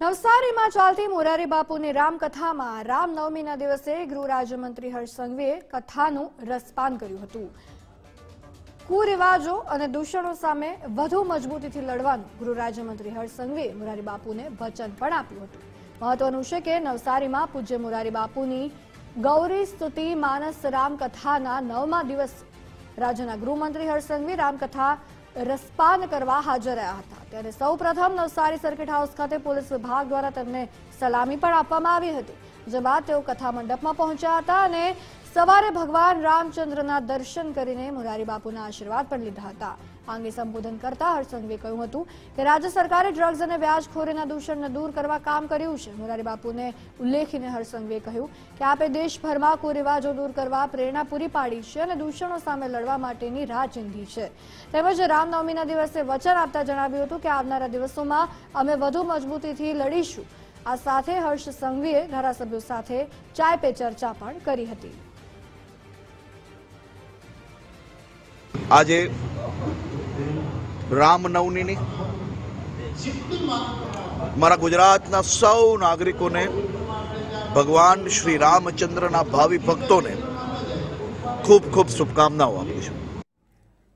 નવસારીમાં ચાલતી મોરારી બાપુની રામકથામાં રામનવમીના દિવસે ગૃહ રાજ્યમંત્રી હર્ષ સંઘવીએ કથાનું રસપાન કર્યું હતું। કુરિવાજો અને દૂષણો સામે વધુ મજબૂતીથી લડવાનું ગૃહ રાજ્યમંત્રી હર્ષ સંઘવીએ મોરારી બાપુને વચન પણ આપ્યું હતું। મહત્વનું છે કે નવસારીમાં પૂજ્ય મોરારી બાપુની ગૌરી સ્તુતિ માનસ રામકથાના 9મા દિવસ રાજ્યના ગૃહમંત્રી હર્ષ સંઘવી રામકથા રસપાન કરવા હાજર રહ્યા હતા। ત્યારે સૌપ્રથમ નવસારી સર્કિટ હાઉસ ખાતે પોલીસ વિભાગ દ્વારા તેમને સલામી પણ આપવામાં આવી હતી। જે બાદ તેઓ કથા મંડપમાં પહોંચ્યા હતા અને સવારે ભગવાન રામચંદ્રના દર્શન કરીને મોરારી બાપુના આશીર્વાદ પણ લીધા હતા। આ અંગે સંબોધન કરતા હર્ષ સંઘવીએ કહ્યું હતું કે રાજ્ય સરકારે ડ્રગ્સ અને વ્યાજખોરીના દૂષણને દૂર કરવા કામ કર્યું છે। મોરારી બાપુને ઉલ્લેખીને હર્ષ સંઘવીએ કહ્યું કે આપે દેશભરમાં કુરિવાજો દૂર કરવા પ્રેરણા પૂરી પાડી છે અને દૂષણો સામે લડવા માટેની રાહ ચીંધી છે। તેમજ રામનવમીના દિવસે વચન આપતા જણાવ્યું હતું કે આવનારા દિવસોમાં અમે વધુ મજબૂતીથી લડીશું। આ સાથે હર્ષ સંઘવીએ ધારાસભ્યો સાથે ચાય પે ચર્ચા પણ કરી હતી। આજે રામનવમીની મારા ગુજરાતના સૌ નાગરિકોને ભગવાન શ્રી રામચંદ્રના ભાવિ ભક્તોને ખૂબ ખૂબ શુભકામનાઓ આપું છું।